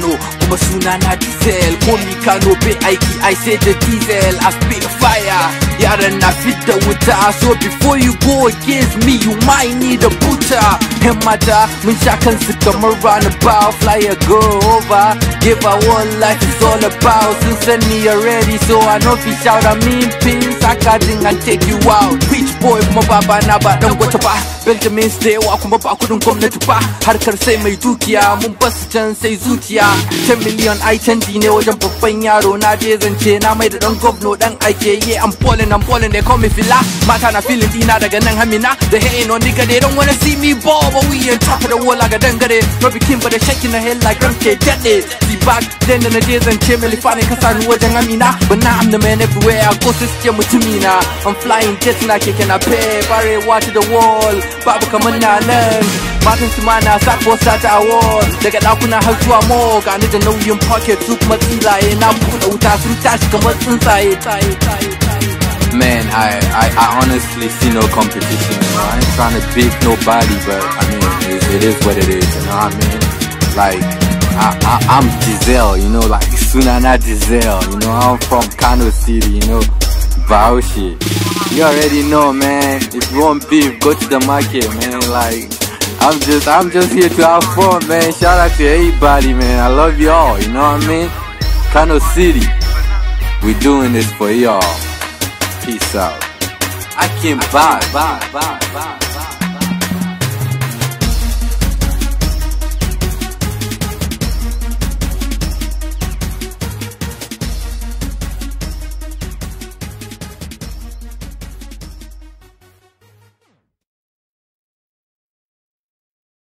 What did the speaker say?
Kano, kuma suna na Diesel. Komi Kano bai aiki, I say the Diesel. I spit fire, yaran na fit da wuta. So before you go against me, you might need a booter. Yan mata, mun sha kansu kamar roundabout. Fly a girl over, give her one life is all about. Sun send me already, so I know fi shout. I mean pins, I got and take you out. Rich boy, kuma baba na ba dan gwata ba. Benjamin Stewa kuma ba kudin gwamnati ba. Harkar sai mai dukiya, mun basu can sai zuciya. 10 million ai canji ne wajen babban yaro. Na je zance na mai da dan gwamno dan aike. Yeah, I'm balling, they call me Fila. Mata na feeling dina daga nan hamina. They hating on nigga, they don't wanna see me ball, but we ain't top of the wall like a dangare. No be king, but they shaking the head like Ramke Jetty. See back then na je zance me lifani kasanu wajen hamina. But now I'm the man everywhere I go, system mutumina. I'm flying jets na keke na pay, bare watch the wall. Babu kaman na nan. Matan su ma na sa ko sa ta award. Daga dakuna har zuwa mo, ga ni da nauyin pocket su kuma tsilaye. Na buɗe wuta sun tashi kamar tsuntsaye. Man, I honestly see no competition, you know. I ain't trying to beat nobody, but I mean, it is what it is, you know what I mean? Like, I'm Giselle, you know, like Sunana Giselle, you know. I'm from Kano City, you know, Bauchi. You already know, man. If you want beef, go to the market, man. Like, I'm just here to have fun, man. Shout out to everybody, man. I love y'all, you know what I mean? Kano City, we doing this for y'all. Peace out. I can't buy.